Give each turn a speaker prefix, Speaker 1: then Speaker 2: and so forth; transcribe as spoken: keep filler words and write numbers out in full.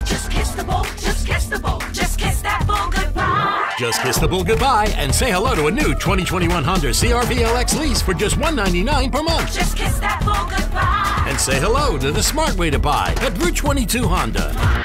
Speaker 1: Just kiss the bull, just kiss the bull, just kiss that bull goodbye.
Speaker 2: Just kiss the bull goodbye and say hello to a new twenty twenty-one Honda C R V L X lease for just one hundred ninety-nine dollars per month.
Speaker 1: Just kiss that bull goodbye.
Speaker 2: And say hello to the smart way to buy at Route twenty-two Honda.